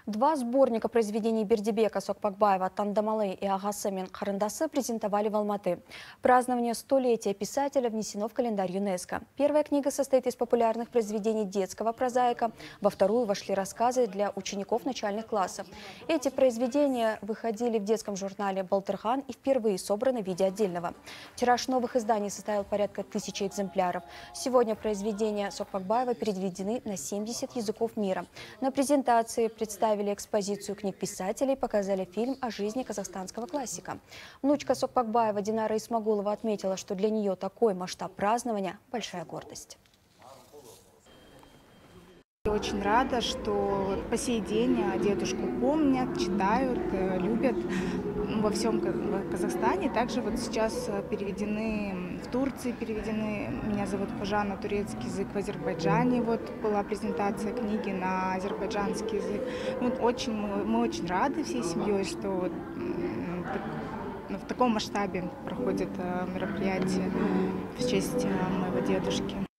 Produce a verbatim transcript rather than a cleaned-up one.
Два сборника произведений Бердибека Сокпакбаева «Тандамалы» и «Агасы мен Карындасы» презентовали в Алматы. Празднование столетия писателя внесено в календарь ЮНЕСКО. Первая книга состоит из популярных произведений детского прозаика, во вторую вошли рассказы для учеников начальных классов. Эти произведения выходили в детском журнале «Балтырхан» и впервые собраны в виде отдельного. Тираж новых изданий составил порядка тысячи экземпляров. Сегодня произведения Сокпакбаева переведены на семьдесят языков мира. На презентации представили экспозицию книг писателей, показали фильм о жизни казахстанского классика. Внучка Сокпакбаева Динара Исмагулова отметила, что для нее такой масштаб празднования – большая гордость. Я очень рада, что по сей день дедушку помнят, читают, любят во всем Казахстане. Также вот сейчас переведены в Турции, переведены, меня зовут Хожа, на турецкий язык, в Азербайджане. Вот была презентация книги на азербайджанский язык. Вот очень, мы, мы очень рады всей семьей, что вот, в таком масштабе проходит мероприятие в честь моего дедушки.